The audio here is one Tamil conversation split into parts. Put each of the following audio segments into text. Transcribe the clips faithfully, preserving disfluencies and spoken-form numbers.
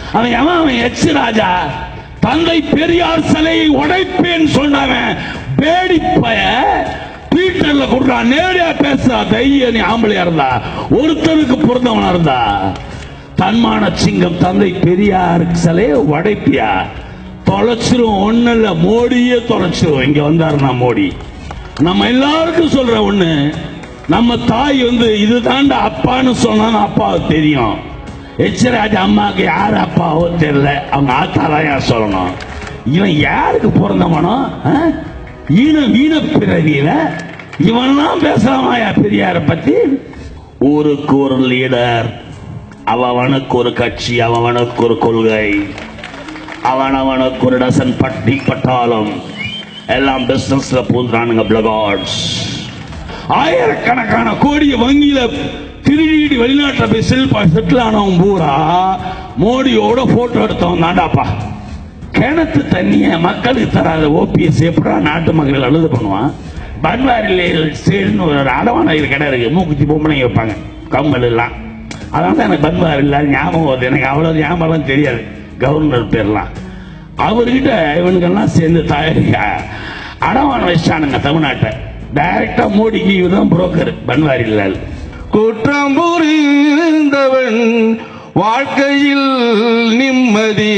அவன் அவன் எச் ராஜா தந்தை பெரியார் சிலையை உடைப்பேன் சொன்னவன் பேடிப்பய ட்விட்டர்ல கொடுறான். நேரடியா பேசுறா. தைரிய நீ ஆம்பளையா இருந்தா ஒருத்தருக்கு பொருந்தவனா இருந்தா தன்மான சிங்கம் தந்தை பெரியார் சிலையை உடைப்பியா? தொலைச்சிரும். ஒண்ணு இல்ல, மோடியே தொலைச்சிரும். இங்க வந்தாருன்னா மோடி. நம்ம எல்லாருக்கும் சொல்ற ஒண்ணு, நம்ம தாய் வந்து இது தாண்டா அப்பான்னு சொன்னா அப்பாவுக்கு தெரியும். எச் ராஜா அம்மாவுக்கு யாரு அப்பாவோ தெரியல, அவங்க ஆத்தாதான் சொல்லணும். இவன் யாருக்கு பிறந்தவனோ ஈன வீண பிறவியில இவன்லாம் பேசலாமாயா பெரியார பத்தி? ஊருக்கு ஒரு லீடர், அவனுக்கு ஒரு கட்சி, அவனுக்கு ஒரு கொள்கை, அவனவனுக்கு ஒரு டசன் பட்டி பட்டாலும் எல்லாம் பிசினஸ்ல பூந்துறானுங்க பிளகார்ட்ஸ். ஆயிரக்கணக்கான கோடிய வங்கியில திருடி வெளிநாட்டில் போய் செல்பா செட்டில் ஆனவன் பூரா மோடியோட போட்டோ எடுத்தவன் தாண்டாப்பா. கிணத்து தண்ணிய மக்களுக்கு தராத ஓபிஎஸ் எப்படா நாட்டு மக்கள் அழுது பண்ணுவான்? பன்வாரில் ஒரு அடவான கடை இருக்கு, மூக்குத்தி பொம்பளைங்க வைப்பாங்க கம்மல் எல்லாம். அதனால எனக்கு பன்வாரி இல்ல ஞாபகம் வருது. எனக்கு அவ்வளவு ஞாபகம் தெரியாது கவர்னர் பேர்லாம். அவர்கிட்ட இவனுக்கெல்லாம் சேர்ந்து தயாரிக்க அடவான வச்சானுங்க தமிழ்நாட்டை. டைரக்டா மோடிக்கு இவர்தான் புரோக்கர் பன்வாரிலால். குற்றம் புரிந்தவன் வாழ்க்கையில் நிம்மதி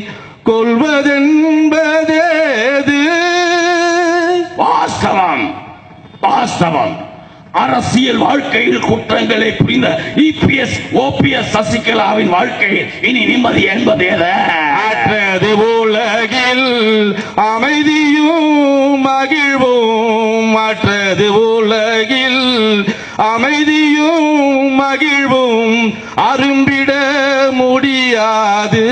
கொள்வதென்பதேது? வாஸ்தவம் வாஸ்தவம். அரசியல் வாழ்க்கையில் குற்றங்களை புரிந்த இபிஎஸ் ஓபிஎஸ் சசிகலாவின் வாழ்க்கையில் இனி நிம்மதி என்பது அற்றது உலகில் அமைதியும் மகிழ்வும், மற்றது உலகில் அமைதியும் மகிழ்வும் அரும்பிட முடியாது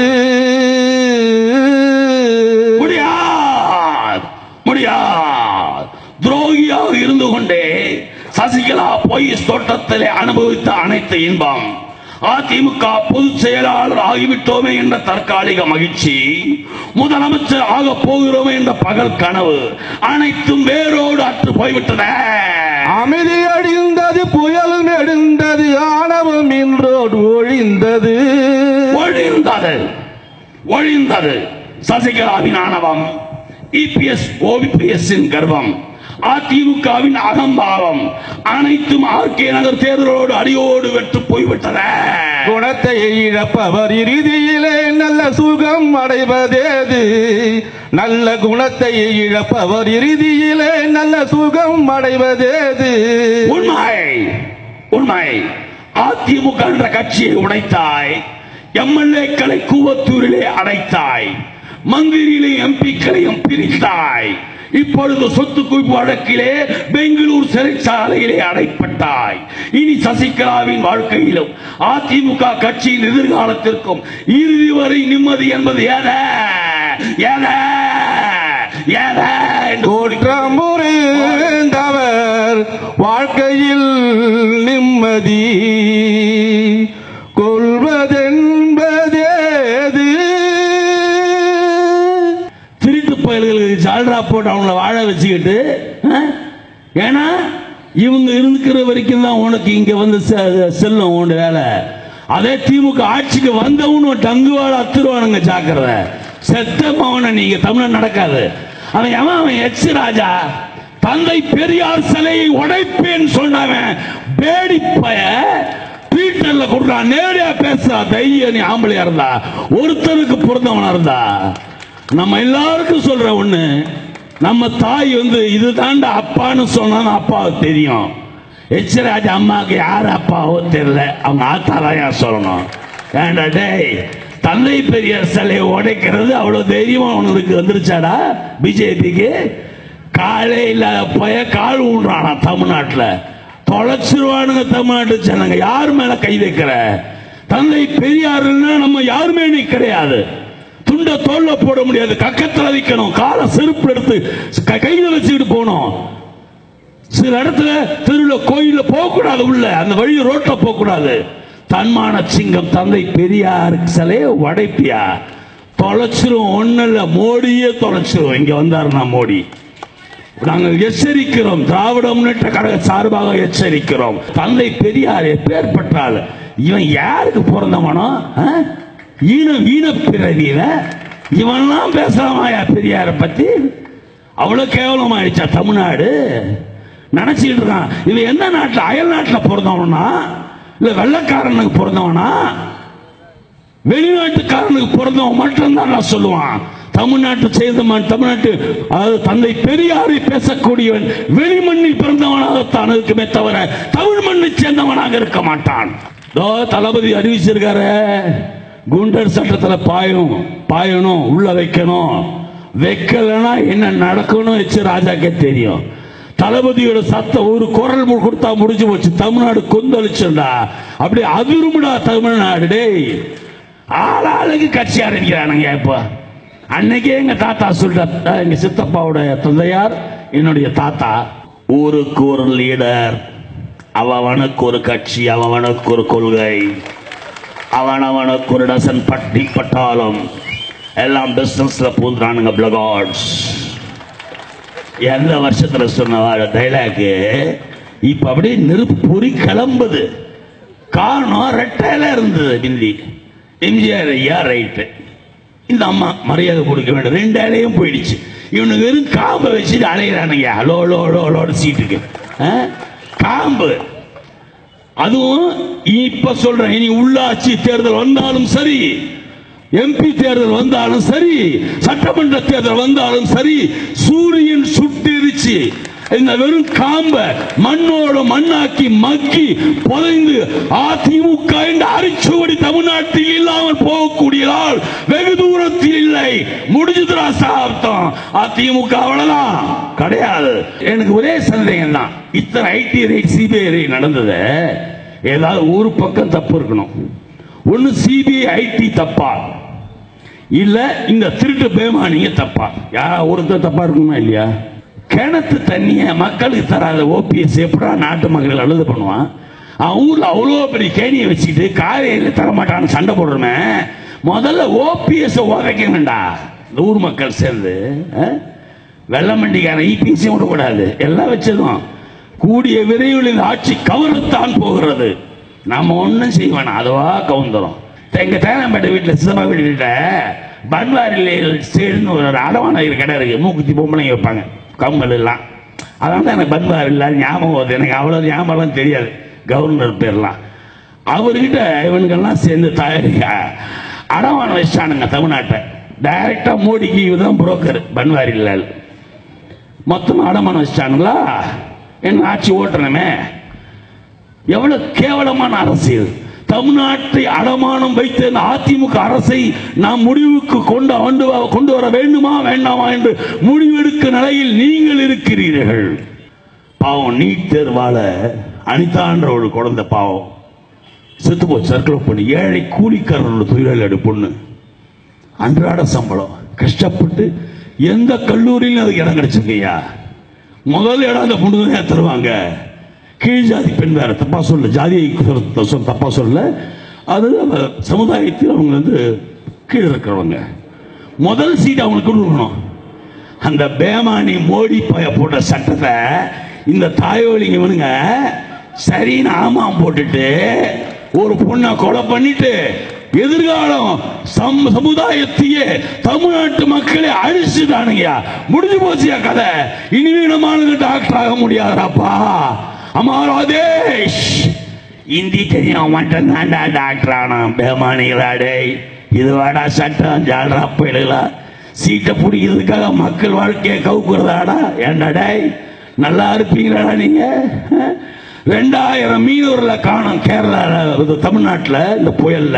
முடியாது முடியாது. துரோகியாக இருந்து கொண்டே சசிகலா பொய் தோட்டத்திலே அனுபவித்த அனைத்து இன்பம், அதிமுக பொதுச் செயலாளர் ஆகிவிட்டோமே என்ற தற்காலிக மகிழ்ச்சி, முதலமைச்சர் ஆக போகிறோமே என்ற பகல் கனவு அனைத்தும் வேரோடு அற்று போய்விட்டன. அமைதி அடிந்தது, புயல் நெடுந்தது, ஆணவம் இன்றோடு ஒழிந்தது ஒழிந்தது ஒழிந்தது. சசிகலாவின் ஆணவம், இபிஎஸ் ஓபிஎஸ் கர்வம், அதிமுகவின் அகம்பாவம் அனைத்தும் ஆர்கே நகர் தேர்தலோடு அடியோடு வெற்று போய்விட்டன. குணத்தை இழப்பவர் இறுதியிலே நல்ல சுகம் அடைவதேது? நல்ல குணத்தை இழப்பவர் இறுதியிலே நல்ல சுகம் அடைவதேது? உண்மை உண்மை. அதிமுக என்ற கட்சியை உடைத்தாய், எம்எல்ஏக்களை கூவத்தூரிலே அடைத்தாய், மந்திரிகளையும் எம்பிக்களையும் பிரித்தாய். இப்பொழுது சொத்து குவிப்பு வழக்கிலே பெங்களூர் சிறைச்சாலையிலே அடைப்பட்டாய். இனி சசிகலாவின் வாழ்க்கையிலும் அதிமுக கட்சியின் எதிர்காலத்திற்கும் இறுதி வரை நிம்மதி என்பது ஏன ஏன ஏன குற்றம் புரிந்தவர் வாழ்க்கையில் நிம்மதி கொள்வதென்பதேது? ஜால்ரா போட்டு அவங்கள வாழ வச்சுக்கிட்டு, ஏன்னா இவங்க இருக்கிற வரைக்கும் தான் உனக்கு இங்க வந்து செல்லும் உன் வேலை. அதே திமுக ஆட்சிக்கு வந்தவனு டங்குவாழ அத்துருவானுங்க. ஜாக்கிரதை. செத்த மவன நீங்க தமிழ் நடக்காது. அவன் அவன் எச் ராஜா தந்தை பெரியார் சிலையை உடைப்பேன் சொன்னவன் பேடிப்பய ட்விட்டர்ல கொடுறான். நேரடியா பேசுறா. தைரிய நீ ஆம்பளையா இருந்தா ஒருத்தருக்கு பொருந்தவனா இருந்தா நம்ம எல்லாருக்கும் சொல்ற ஒண்ணு, நம்ம தாய் வந்து இது தாண்டா அப்பான்னு சொன்னா அப்பாவுக்கு தெரியும். எச் ராஜா அம்மாவுக்கு யாரு அப்பாவோ தெரியல, அவங்க ஆத்தாதான் சொல்லணும். ஏண்டா டேய், தந்தை பெரியார் சிலையை உடைக்கிறது அவ்வளவு தைரியமா உனக்கு வந்துருச்சாடா? பிஜேபிக்கு காலே இல்லாத பய கால் ஊன்றானா தமிழ்நாட்டில்? தொலைச்சிருவானுங்க தமிழ்நாட்டு ஜனங்க. யார் மேல கை வைக்கிற? தந்தை பெரியாருன்னா நம்ம யாருமே நீ கிடையாது. துண்ட தோல்ல போட முடியாது, கக்கத்துல வைக்கணும், காலை செருப்பு எடுத்து கையில வச்சுக்கிட்டு போனோம். சில இடத்துல தெருல கோயில போக கூடாது, உள்ள அந்த வழி ரோட்ல போக கூடாது. தன்மான சிங்கம் தந்தை பெரியார் சிலையை உடைப்பியா? தொலைச்சிரும். ஒண்ணு இல்ல, மோடியே தொலைச்சிரும். இங்க வந்தாருன்னா மோடி. நாங்கள் எச்சரிக்கிறோம், திராவிட முன்னேற்ற கழக சார்பாக எச்சரிக்கிறோம். தந்தை பெரியார் எப்பேற்பட்டால் இவன் யாருக்கு பிறந்தவனோ ஈன ஈன பிறவியில இவன்லாம் பேசலாமாயா பெரியார பத்தி? அவ்வளவு கேவலமாயிடுச்சா தமிழ்நாடு? நினைச்சிட்டு இருக்கான் இவன் எந்த நாட்டில், அயல் நாட்டில் பிறந்தவனா இல்ல வெள்ளக்காரனுக்கு பிறந்தவனா வெளிநாட்டுக்காரனுக்கு பிறந்தவன் மட்டும்தான் நான் சொல்லுவான். தமிழ்நாட்டு செய்தவன், தமிழ்நாட்டு அதாவது தந்தை பெரியாரை பேசக்கூடியவன் வெளிமண்ணில் பிறந்தவனாகத்தான் இருக்குமே தவிர தமிழ் மண்ணை சேர்ந்தவனாக இருக்க மாட்டான். தளபதி அறிவிச்சிருக்காரு, குண்டர் சட்டத்தில் பாயும் பாயணும், உள்ள வைக்கணும். வைக்கலன்னா என்ன நடக்கணும் வச்சு ராஜாக்கே தெரியும். தளபதியோட சத்தம் ஒரு குரல் கொடுத்தா முடிஞ்சு போச்சு. தமிழ்நாடு கொந்தளிச்சுடா, அப்படி அதிருமுடா தமிழ்நாடு. டேய், ஆளாளுக்கு கட்சி ஆரம்பிக்கிறானுங்க. இப்ப அன்னைக்கே எங்க தாத்தா சொல்லிட்ட, எங்க சித்தப்பாவோட தந்தையார் என்னுடைய தாத்தா, ஊருக்கு ஒரு லீடர், அவனுக்கு ஒரு கட்சி, அவனுக்கு ஒரு கொள்கை, அவனவனுக்கு ஒரு டசன் பட்டி பட்டாளம், எல்லாம் பிசினஸ்ல பூந்துறானுங்க பிளகார்ட்ஸ். எந்த வருஷத்துல சொன்ன டைலாக் இப்ப அப்படியே நெருப்பு பொறி கிளம்புது. காரணம் ரெட்டையில இருந்தது பிந்தி. எம்ஜிஆர் ஐயா ரைட்டு, இந்த அம்மா மரியாதை கொடுக்க வேண்டும், ரெண்டு இலையும் போயிடுச்சு. இவனுக்கு வெறும் காம்பை வச்சுட்டு அலையிறானுங்க லோ லோ லோ லோட சீட்டுக்கு. காம்பு அதுவும் இப்ப சொல்றேன், இனி உள்ளாட்சி தேர்தல் வந்தாலும் சரி, எம்பி தேர்தல் வந்தாலும் சரி, சட்டமன்ற தேர்தல் வந்தாலும் சரி, சூரியன் சுட்டிருச்சு இந்த வெறும் காம்ப மண்ணோட மண்ணாக்கி மக்கி புதைந்து அதிமுக என்ற அரிச்சுவடி தமிழ்நாட்டில் இல்லாமல் போகக்கூடியதால் வெகு தூரத்தில் இல்லை. முடிஞ்சதுரா சாப்தம். அதிமுக அவ்வளவுதான் கிடையாது. எனக்கு ஒரே சந்தேகம் தான், இத்தனை ஐடி ரைட் சிபிஐ நடந்தது, ஏதாவது ஒரு பக்கம் தப்பு இருக்கணும். ஒன்னு சிபிஐ ஐடி தப்பா, இல்ல இந்த திருட்டு பேமானிங்க தப்பா? யாரா ஒருத்தர் தப்பா இருக்குமா இல்லையா? கிணத்து தண்ணிய மக்களுக்கு தராத ஓபிஎஸ் எப்படா நாட்டு மக்கள் அழுது பண்ணுவான்? அவன் ஊர்ல அவ்வளோ பெரிய கேணியை வச்சுட்டு காவேரியில் தரமாட்டான்னு சண்டை போடுறமே. முதல்ல ஓபிஎஸ் உதைக்க வேண்டாம். இந்த ஊர் மக்கள் சேர்ந்து வெள்ளமண்டிக்காரன் இபிசி விடக்கூடாது. எல்லாம் வச்சதும் கூடிய விரைவில் இந்த ஆட்சி கவரத்தான் போகிறது. நாம ஒன்னும் செய்ய வேணாம், அதுவா கவுந்துரும். எங்க தேனாம்பேட்டை வீட்டில் சிதம்பா வீட்டு பன்வாரியில் சேர்ந்து ஒரு அடவான கடை இருக்கு. மூக்குத்தி பொம்பளைங்க வைப்பாங்க, கம்மல் எல்லாம். அதனால தான் எனக்கு பன்வார் இல்லாத ஞாபகம் வருது. எனக்கு அவ்வளவு ஞாபகம் தெரியாது கவர்னர் பேர்லாம். அவர்கிட்ட இவனுக்கெல்லாம் சேர்ந்து தயாரிக்க அடவான வச்சானுங்க தமிழ்நாட்டை. டைரக்டா மோடிக்கு இதுதான் புரோக்கர் பன்வாரிலால். மொத்தம் அடமானம் வச்சானுங்களா, என்ன ஆட்சி ஓட்டணுமே. எவ்வளவு கேவலமான அரசியல்! தமிழ்நாட்டை அடமானம் வைத்த அதிமுக அரசை நாம் முடிவுக்கு கொண்டு கொண்டு வர வேண்டுமா வேண்டாமா என்று முடிவெடுக்க நிலையில் நீங்கள் இருக்கிறீர்கள். பாவம், நீட் தேர்வால அனிதான்ற ஒரு குழந்தை பாவம் செத்து போச்சு. சர்க்கிள் பண்ணி ஏழை கூலிக்காரனோட தொழிலாளி பொண்ணு, அன்றாட சம்பளம், கஷ்டப்பட்டு எந்த கல்லூரியிலும் அதுக்கு இடம் கிடைச்சிருக்கையா? முதல் இடம் அந்த பொண்ணு தான் தருவாங்க. கீழ் ஜாதி பெண் வேற, தப்பா சொல்ல, ஜாதியை தப்பா சொல்ல, அது சமுதாயத்தில் அவங்க வந்து கீழே இருக்கிறவங்க. முதல் சீட் அவங்களுக்கு கொடுக்கணும். அந்த பேமானி மோடி போட்ட சட்டத்தை இந்த தாயோலிங்க இவனுங்க சரின்னு ஆமாம் போட்டுட்டு ஒரு பொண்ணை கொலை பண்ணிட்டு எதிர்காலம் சமுதாயத்தையே தமிழ்நாட்டு மக்களை அழிச்சுட்டானுங்கயா. முடிஞ்சு போச்சியா கதை. இனிமே நம்மளுக்கு டாக்டர் ஆக முடியாதாப்பா. हमारा देश हिंदी தெரியும் மட்டும் தான்டா டாக்டர் ஆனான். பேமானிகளாடே, இது வாடா சட்டம் ஜாலரா போயிடலாம். சீட்டை பிடிக்கிறதுக்காக மக்கள் வாழ்க்கையை கவுக்குறதாடா. ஏண்டாடா நல்லா இருப்பீங்களாடா நீங்க? ரெண்டாயிரம் மீனவர்களை காணும் கேரளாவில், தமிழ்நாட்டில் இந்த புயல்ல.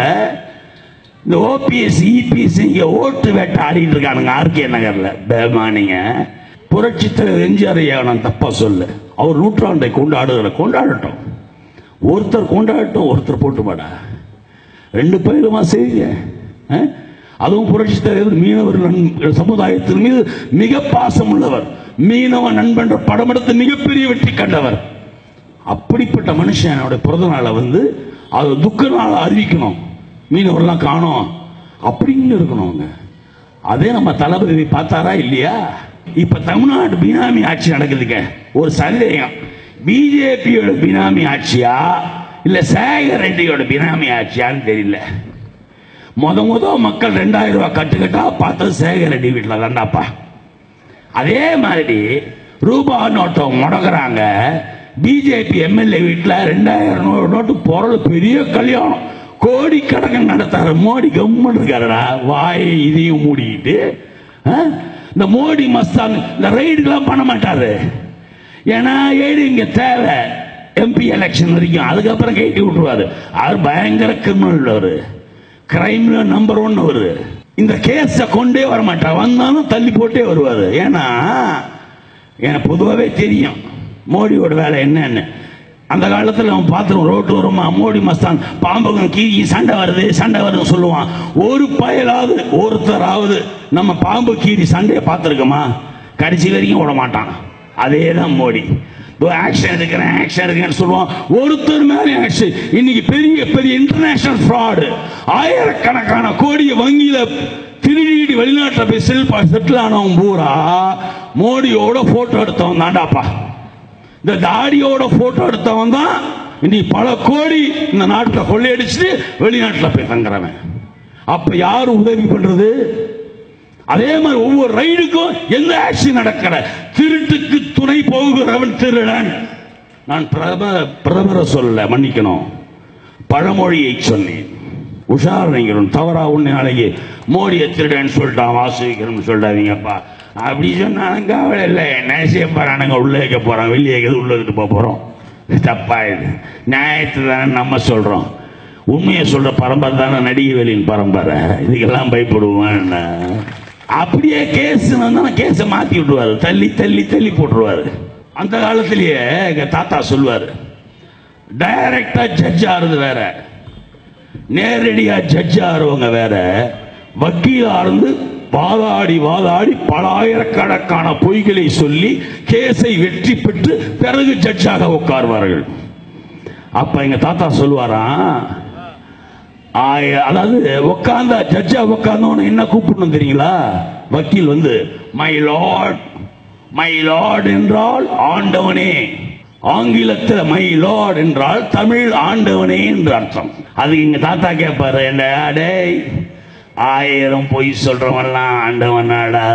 இந்த ஓபிஎஸ் இபிஎஸ் இங்க ஓட்டு வேட்டை ஆடிட்டு இருக்கானுங்க ஆர்கே நகர்ல. பேமானிங்க புரட்சி தலைவர் எம்ஜிஆர் ஐயா நான் தப்பா சொல்ல, அவர் நூற்றாண்டை கொண்டாடுகிற கொண்டாடட்டும். ஒருத்தர் கொண்டாடட்டும், ஒருத்தர் போட்டுமாடா. ரெண்டு பேருமா செய்யுங்க. அதுவும் புரட்சி தலைவர் மீனவர் சமுதாயத்தின் மீது மிக பாசம் உள்ளவர். மீனவ நண்பன் படம் எடுத்து மிகப்பெரிய வெற்றி கண்டவர். அப்படிப்பட்ட மனுஷனோட பிறந்த நாளை வந்து அது துக்க நாளை அறிவிக்கணும். மீனவர்லாம் காணும் அப்படின்னு இருக்கணும். அதே நம்ம தளபதி பார்த்தாரா இல்லையா? இப்ப தமிழ்நாடு பினாமி ஆட்சி நடக்குதுங்க. ஒரு சந்தேகம், பிஜேபியோட பினாமி ஆட்சியா இல்ல சேகர் ரெட்டியோட பினாமி ஆட்சியான்னு தெரியல. முத முத மக்கள் ரெண்டாயிரம் ரூபாய் கட்டுக்கட்டா பார்த்தது சேகர் ரெட்டி வீட்டில் தாண்டாப்பா. அதே மாதிரி ரூபா நோட்டை முடங்குறாங்க. பிஜேபி எம்எல்ஏ வீட்டில் ரெண்டாயிரம் நோட்டு பொருள் பெரிய கல்யாணம் கோடிக்கணக்கில் நடத்தாரு. மோடி கம்மன் இருக்காருடா, வாய் இதையும் மூடிக்கிட்டு. இந்த மோடி மஸ்தான் இந்த ரைடுக்கெல்லாம் பண்ண மாட்டாரு. ஏன்னா ஏடு இங்க தேவை எம்பி எலெக்ஷன் வரைக்கும், அதுக்கப்புறம் கேட்டி விட்டுருவாரு. அவர் பயங்கர கிரிமினல், அவரு கிரைம்ல நம்பர் ஒன். அவரு இந்த கேஸ கொண்டே வர மாட்டார், வந்தாலும் தள்ளி போட்டே வருவாரு. ஏன்னா எனக்கு பொதுவாகவே தெரியும் மோடியோட வேலை என்னன்னு. அந்த காலத்தில் அவன் பார்த்துருவோம், ரோட்டு வருமா மோடி மஸ்தான் பாம்பகம் கீழி சண்டை வருது சண்டை வருதுன்னு சொல்லுவான். ஒரு பயலாவது ஒருத்தராவது நம்ம பாம்பு கீரி சண்டையை பார்த்துருக்கோமா? கடைசி வரைக்கும் விட மாட்டான். அதே தான் மோடி. ஆக்ஷன் எடுக்கிறேன் ஆக்ஷன் எடுக்கிறேன்னு சொல்லுவான், ஒருத்தர் மேலே ஆக்ஷன். இன்னைக்கு பெரிய பெரிய இன்டர்நேஷனல் ஃப்ராடு, ஆயிரக்கணக்கான கோடியை வங்கியில திருடி வெளிநாட்டில் போய் செல்பா செட்டில் ஆனவன் பூரா மோடியோட போட்டோ எடுத்தவன் தாண்டாப்பா. இந்த தாடியோட போட்டோ எடுத்தவன் தான் இன்னைக்கு பல கோடி இந்த நாட்டில் கொள்ளையடிச்சுட்டு வெளிநாட்டில் போய் தங்குறவன். அப்ப யாரு உதவி பண்றது? அதே மாதிரி ஒவ்வொரு ரைடுக்கும் எந்த ஆக்ஷன் நடக்கிற திருட்டுக்கு துணை போகிறவன் திருடன். நான் பிரதமரை சொல்ல மன்னிக்கணும், பழமொழியை சொன்னேன். உஷாரணைக்கிறோம், தவறா ஒன்னு நாளைக்கு மோடியை திருடன் சொல்லிட்டான் வாசிக்கணும்னு சொல்லிட்டாதீங்கப்பா. அப்படி சொன்னாலும் கவலை இல்லை, என்ன செய்ய போறானுங்க, உள்ள வைக்க போறான், வெளியே உள்ள வைக்கிட்டு போக போறோம். தப்பா இது நியாயத்தை தானே நம்ம சொல்றோம். உண்மையை சொல்ற பரம்பரை தானே நடிகை வெளியின் பரம்பரை. இதுக்கெல்லாம் பயப்படுவான். அப்படியே கேஸ் கேஸை மாத்தி விட்டுருவாரு, தள்ளி தள்ளி தள்ளி போட்டுருவாரு. அந்த காலத்திலேயே எங்க தாத்தா சொல்லுவாரு, டைரக்டா ஜட்ஜ் ஆறுது வேற, நேரடியா ஜட்ஜ் ஆறுவங்க வேற. வக்கீலா இருந்து வாதாடி வாதாடி பல ஆயிரக்கணக்கான பொய்களை சொல்லி கேஸை வெற்றி பெற்று பிறகு ஜட்ஜாக உட்கார்வார்கள். அப்ப எங்க தாத்தா சொல்லுவாராம், அதாவது உட்கார்ந்தா ஜட்ஜா உட்கார்ந்தவன என்ன கூப்பிடணும் தெரியுங்களா? வக்கீல் வந்து மை லார்ட், மை லார்ட் என்றால் ஆண்டவனே. ஆங்கிலத்தில் மை லார்ட் என்றால் தமிழ் ஆண்டவனே என்று அர்த்தம். அது எங்க தாத்தா கேட்பாரு, என்ன டேய் ஆயிரம் பொய் சொல்றவன்லாம் ஆண்டவனாடா.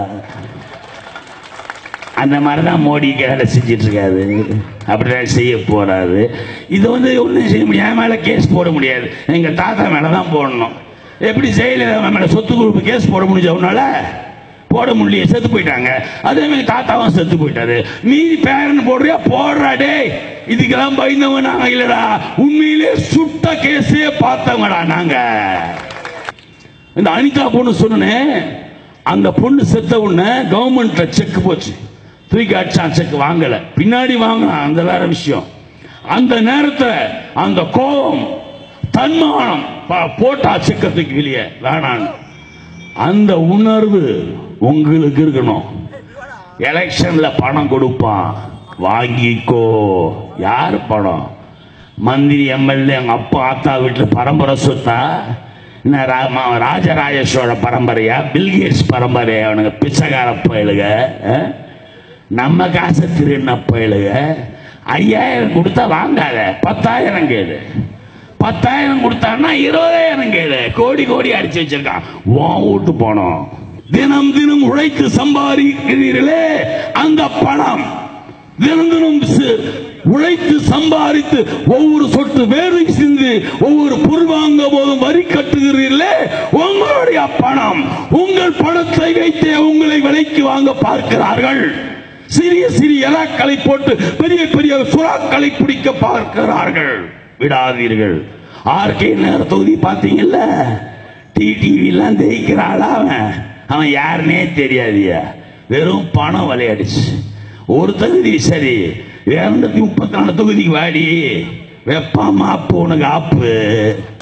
அந்த மாதிரிதான் மோடி வேலை செஞ்சிட்டு இருக்காரு, அப்படிதான் செய்ய போறாரு. இது வந்து ஒன்றும் செய்ய முடியாது, மேல கேஸ் போட முடியாது, எங்க தாத்தா மேலதான் போடணும். எப்படி ஜெயலலிதா மேல சொத்து குழுப்பு கேஸ் போட முடிஞ்சவனால போட முடியல, செத்து போயிட்டாங்க. அதே மாதிரி தாத்தாவும் செத்து போயிட்டாரு. மீதி பேரன் போடுறியா போடுறா டே, இதுக்கெல்லாம் பயந்தவன் நாங்க இல்லடா, உண்மையிலே சுட்ட கேஸே பார்த்தவங்கடா நாங்க. இந்த அனிதா பொண்ணு சொன்னேன், அந்த பொண்ணு செத்த உடனே கவர்மெண்ட்ல செக் போச்சு, தூக்கி அடிச்சான், செக் வாங்கல, பின்னாடி வாங்கினான், அந்த வேற விஷயம். அந்த நேரத்தில் அந்த கோபம் தன்மானம் போட்டா செக்கத்துக்கு வெளியே வேணான்னு. அந்த உணர்வு உங்களுக்கு இருக்கணும். எலெக்ஷன்ல பணம் கொடுப்பான், வாங்கிக்கோ. யாரு பணம்? மந்திரி எம்எல்ஏ எங்க அப்பா ஆத்தா வீட்டில் பரம்பரை சொத்தா? ராஜராஜ சோழ பரம்பரையா, பில்கேட்ஸ் பரம்பரையா? அவனுங்க பிச்சைக்கார பயலுக, நம்ம காசை திருண்ண பயலுக. ஐயாயிரம் கொடுத்தா வாங்காத, பத்தாயிரம் கேளு. பத்தாயிரம் கொடுத்தான்னா இருபதாயிரம் கேளு. கோடி கோடி அடிச்சு வச்சிருக்கான். உன் வீட்டு போனோம். தினம் தினம் உழைத்து சம்பாதிக்கிறீர்களே அந்த பணம், தினம் தினம் உழைத்து சம்பாதித்து ஒவ்வொரு சொட்டு வேர்வை சிந்து ஒவ்வொரு பொருள் வாங்க போதும் வரி கட்டுகிறீர்களே, உங்களுடைய பணம். உங்கள் பணத்தை வைத்தே உங்களை விலைக்கு வாங்க பார்க்கிறார்கள். சிறிய சிறிய இலாக்களை போட்டு பெரிய பெரிய சுறாக்களை பிடிக்க பார்க்கிறார்கள். விடாதீர்கள். ஆர்கே நேர தொகுதி பார்த்தீங்கல்ல, டிடிவி எல்லாம் ஜெயிக்கிறாள். அவன் அவன் யாருன்னே தெரியாதியா, வெறும் பணம் விளையாடுச்சு. ஒரு தொகுதி சரி, இருநூத்தி முப்பத்தி நாலு தொகுதிக்கு வாடி வெப்பா மாப்பு உனக்கு ஆப்பு.